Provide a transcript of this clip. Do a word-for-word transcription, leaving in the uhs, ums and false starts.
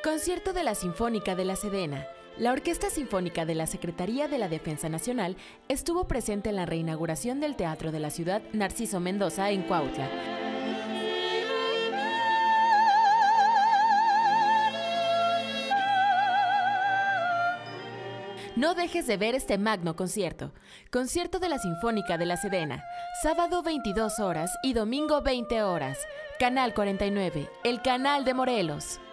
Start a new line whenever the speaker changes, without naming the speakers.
Concierto de la Sinfónica de la Sedena. La Orquesta Sinfónica de la Secretaría de la Defensa Nacional estuvo presente en la reinauguración del Teatro de la Ciudad Narciso Mendoza en Cuautla. No dejes de ver este magno concierto. Concierto de la Sinfónica de la Sedena. Sábado veintidós horas y domingo veinte horas. Canal cuarenta y nueve, el canal de Morelos.